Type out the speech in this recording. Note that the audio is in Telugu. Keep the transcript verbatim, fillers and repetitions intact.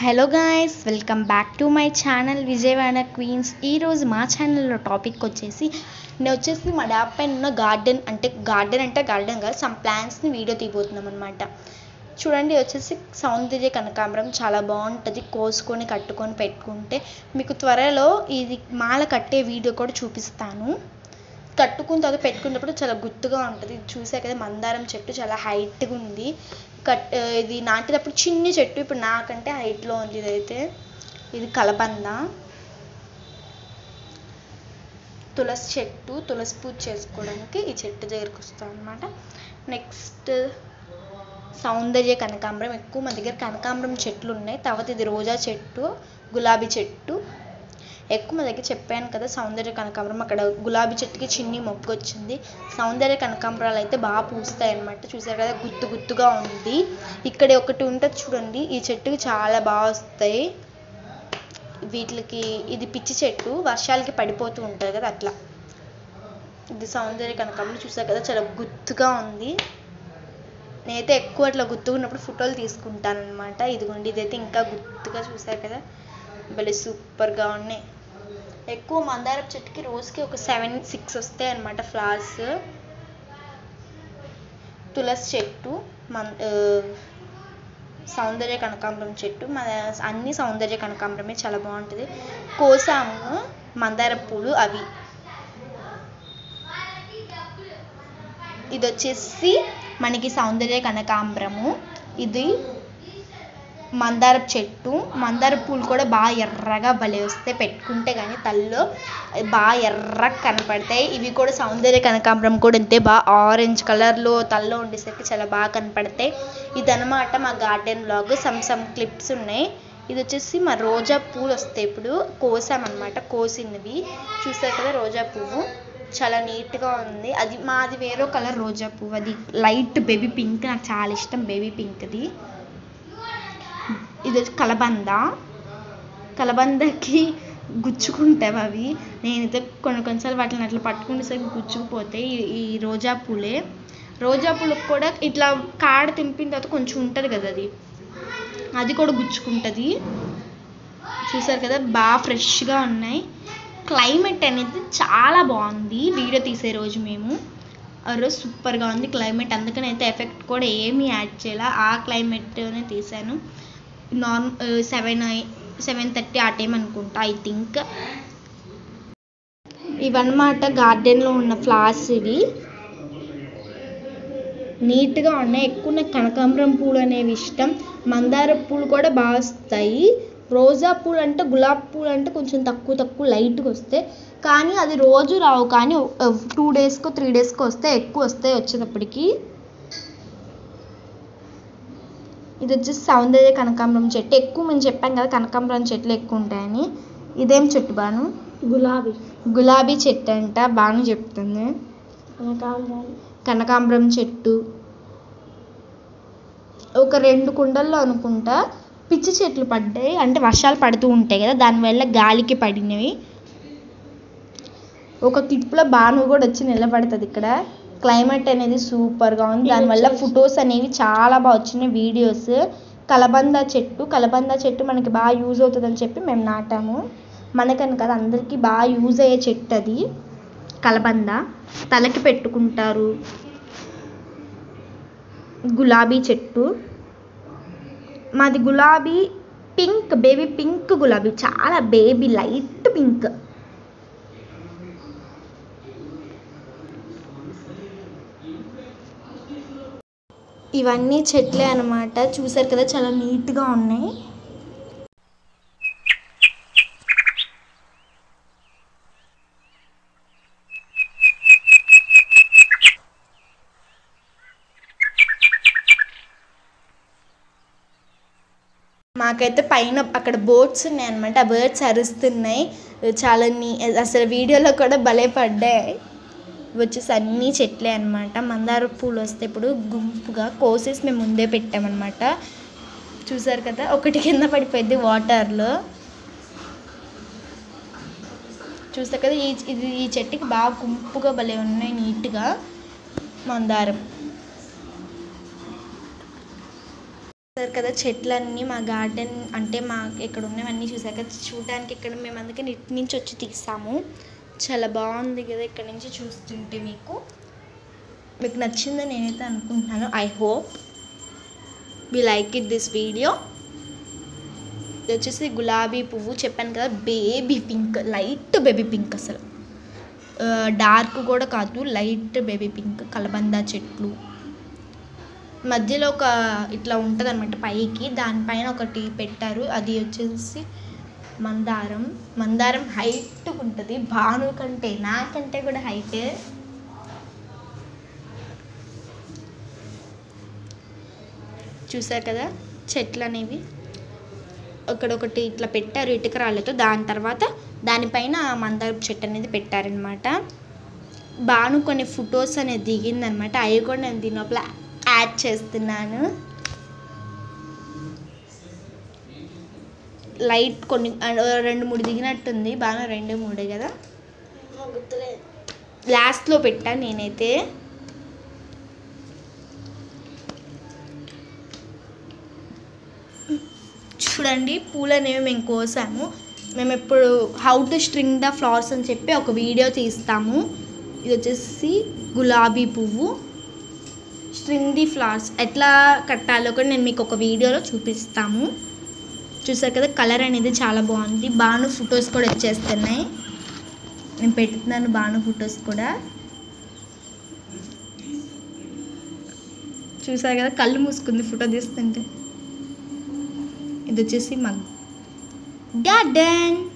Hello guys, welcome back to my channel Vijayawada queens. ఈరోజు మా ఛానల్లో టాపిక్ వచ్చేసి నేను వచ్చేసి మా డాబ్ పైన ఉన్న గార్డెన్ అంటే గార్డెన్ అంటే గార్డెన్ కాదు, సమ్ ప్లాంట్స్ని వీడియో తీయబోతున్నాం అనమాట. చూడండి, వచ్చేసి సౌందర్య కనకాంబరం చాలా బాగుంటుంది. కోసుకొని కట్టుకొని పెట్టుకుంటే మీకు త్వరలో ఇది మాల కట్టే వీడియో కూడా చూపిస్తాను. కట్టుకున్న తర్వాత పెట్టుకున్నప్పుడు చాలా గుర్తుగా ఉంటుంది. ఇది చూసా కదా, మందారం చెట్టు చాలా హైట్గా ఉంది. కట్ ఇది నాటినప్పుడు చిన్ని చెట్టు, ఇప్పుడు నాకంటే హైట్లో ఉంది. ఇదైతే ఇది కలబంద. తులసి చెట్టు, తులసి పూజ చేసుకోవడానికి ఈ చెట్టు దగ్గరికి వస్తాం అనమాట. నెక్స్ట్ సౌందర్య కనకాంబరం. ఎక్కువ మన దగ్గర కనకాంబరం చెట్లు ఉన్నాయి. తర్వాత ఇది రోజా చెట్టు, గులాబీ చెట్టు. ఎక్కువ మా దగ్గర చెప్పాను కదా సౌందర్య కనకాంబరం. అక్కడ గులాబీ చెట్టుకి చిన్ని మొగ్గ వచ్చింది. సౌందర్య కనకాంబరాలు అయితే బాగా పూస్తాయి అన్నమాట. చూసారు కదా, గుత్తు గుత్తుగా ఉంది. ఇక్కడ ఒకటి ఉంటుంది చూడండి, ఈ చెట్టుకి చాలా బాగా వస్తాయి. వీటికి ఇది పిచ్చి చెట్టు, వర్షాలకి పడిపోతూ ఉంటుంది కదా అట్లా. ఇది సౌందర్య కనకాంబరం. చూసారు కదా, చాలా గుత్తుగా ఉంది. నేనైతే ఎక్కువ అట్లా గుత్తుగా ఉన్నప్పుడు ఫోటోలు తీసుకుంటాను అనమాట. ఇదిగోండి, ఇదైతే ఇంకా గుత్తుగా. చూసారు కదా, భలే సూపర్గా ఉన్నాయి. ఎక్కువ మందారపు చెట్టుకి రోజుకి ఒక సెవెన్ సిక్స్ వస్తాయి అన్నమాట ఫ్లవర్స్. తులసి చెట్టు, మన్ సౌందర్య కనకాంబరం చెట్టు, మన అన్ని సౌందర్య కనకాంబరమే, చాలా బాగుంటుంది. కోసాము మందార పూలు అవి. ఇది వచ్చేసి మనకి సౌందర్య కనకాంబరము. ఇది మందారపు చెట్టు. మందార పూలు కూడా బాగా ఎర్రగా భలే వస్తాయి, పెట్టుకుంటే కానీ తల్లో బాగా ఎర్రగా కనపడతాయి. ఇవి కూడా సౌందర్య కనకాంబరం కూడా అంతే, బాగా ఆరెంజ్ కలర్లో తల్లో ఉండేసరికి చాలా బాగా కనపడతాయి. ఇదనమాట మా garden blog. Some some clips ఉన్నాయి. ఇది వచ్చేసి మా రోజా పూలు వస్తాయి. ఇప్పుడు కోసామన్నమాట, కోసినవి. చూసారు కదా, రోజా పువ్వు చాలా నీట్గా ఉంది. అది మాది వేరే కలర్ రోజా పువ్వు, అది లైట్ బేబీ పింక్. నాకు చాలా ఇష్టం బేబీ పింక్ది. ఇది వచ్చి కలబంద. కలబందకి గుచ్చుకుంటాయి అవి. నేనైతే కొన్ని కొన్నిసార్లు వాటిని అట్లా పట్టుకునేసరికి గుచ్చుకుపోతాయి. ఈ రోజా పూలే. రోజా పూలకు కూడా ఇట్లా కాడ తింపిన తర్వాత కొంచెం ఉంటుంది కదా, అది అది కూడా గుచ్చుకుంటుంది. చూసారు కదా, బాగా ఫ్రెష్గా ఉన్నాయి. క్లైమేట్ అనేది చాలా బాగుంది. వీడియో తీసే రోజు మేము ఆ రోజు సూపర్గా ఉంది క్లైమేట్. అందుకని అయితే ఎఫెక్ట్ కూడా ఏమీ యాడ్ చేయాల, ఆ క్లైమేట్నే తీసాను. నార్మ్ సెవెన్ సెవెన్ థర్టీ ఆ టైం అనుకుంటా, ఐ థింక్. ఇవన్నమాట గార్డెన్లో ఉన్న ఫ్లవర్స్. ఇవి నీట్గా ఉన్నాయి. ఎక్కువ నాకు కనకాంబరం పూలు అనేవి ఇష్టం. మందార పూలు కూడా బాగా వస్తాయి. రోజా పూలు అంటే, గులాబీ పూలు అంటే కొంచెం తక్కువ తక్కువ లైట్గా వస్తాయి. కానీ అది రోజు రావు, కానీ టూ డేస్కో త్రీ డేస్కో వస్తాయి. ఎక్కువ వస్తాయి వచ్చేటప్పటికి. ఇది వచ్చేసి సౌందర్య కనకాంబరం చెట్టు. ఎక్కువ మేము చెప్పాం కదా కనకాంబరం చెట్లు ఎక్కువ ఉంటాయని. ఇదేం చెట్టు బాను? గులాబీ గులాబీ చెట్టు అంట, బాను చెప్తుంది. కనకాంబరం కనకాంబరం చెట్టు ఒక రెండు కుండల్లో అనుకుంటా పిచ్చి చెట్లు పడ్డాయి. అంటే వర్షాలు పడుతూ ఉంటాయి కదా, దానివల్ల గాలికి పడినవి. ఒక క్లిప్లో బాను కూడా వచ్చి నిలబడుతుంది ఇక్కడ. క్లైమేట్ అనేది సూపర్గా ఉంది. దానివల్ల ఫొటోస్ అనేవి చాలా బాగా వచ్చినాయి, వీడియోస్. కలబంద చెట్టు. కలబంద చెట్టు మనకి బాగా యూజ్ అవుతుందని చెప్పి మేము నాటాము. మనకని కదా, అందరికీ బాగా యూజ్ అయ్యే చెట్టు అది కలబంద. తలకి పెట్టుకుంటారు. గులాబీ చెట్టు. మాది గులాబీ పింక్, బేబీ పింక్ గులాబీ, చాలా బేబీ లైట్ పింక్. ఇవన్నీ చెట్లే అన్నమాట. చూసారు కదా, చాలా నీట్గా ఉన్నాయి. మాకైతే పైన అక్కడ బర్డ్స్ ఉన్నాయి అన్నమాట. ఆ బర్డ్స్ అరుస్తున్నాయి చాలా. నీ అసలు వీడియోలో కూడా భలే పడ్డాయి. వచ్చేసి అన్నీ చెట్లే అనమాట. మందార పూలు వస్తే ఇప్పుడు గుంపుగా కోసేసి మేము ముందే పెట్టామన్నమాట. చూసారు కదా, ఒకటి కింద పడిపోయింది వాటర్లో. చూసారు కదా, ఈ ఇది ఈ చెట్టుకి బాగా గుంపుగా భలే ఉన్నాయి నీట్గా మందారం. చూసారు కదా చెట్లన్నీ మా గార్డెన్ అంటే మా ఇక్కడ ఉన్నవన్నీ చూసారు కదా చూడడానికి ఇక్కడ మేము అందుకే ఇటు నుంచి వచ్చి తీసాము చాలా బాగుంది కదా ఇక్కడ నుంచి చూస్తుంటే మీకు మీకు నచ్చిందని నేనైతే అనుకుంటున్నాను I hope we like it this video ఇది వచ్చేసి గులాబీ పువ్వు చెప్పాను కదా baby pink light baby pink అసలు డార్క్ కూడా కాదు లైట్ బేబీ పింక్ కలబంద చెట్లు మధ్యలో ఒక ఇట్లా ఉంటుంది అనమాట పైకి దానిపైన ఒకటి పెట్టారు అది వచ్చేసి మందారం మందారం హైట్ ఉంటుంది భాను కంటే నాకంటే కూడా హైట్ చూసారు కదా చెట్లు అనేవి ఒకటి ఇట్లా పెట్టారు ఇటుక రాళ్ళతో దాని తర్వాత దానిపైన మందారం చెట్టు అనేది పెట్టారనమాట భాను కొన్ని ఫొటోస్ అనేది దిగిందనమాట అవి కూడా నేను దీని లోపల యాడ్ చేస్తున్నాను లైట్ కొన్ని రెండు మూడు దిగినట్టుంది బాగా రెండు మూడే కదా లాస్ట్లో పెట్టాను నేనైతే చూడండి పూలు అనేవి మేము కోసాము మేము ఎప్పుడు how to string the flowers అని చెప్పి ఒక వీడియో తీస్తాము ఇది వచ్చేసి గులాబీ పువ్వు స్ట్రింగ్ ది ఫ్లవర్స్ ఎట్లా కట్టాలో కూడా నేను మీకు ఒక వీడియోలో చూపిస్తాము చూసారు కదా కలర్ అనేది చాలా బాగుంది బాను ఫొటోస్ కూడా వచ్చేస్తున్నాయి నేను పెడుతున్నాను బాను ఫొటోస్ కూడా చూసారు కదా కళ్ళు మూసుకుంది ఫోటో తీస్తుంటే ఇది వచ్చేసి మా గార్డెన్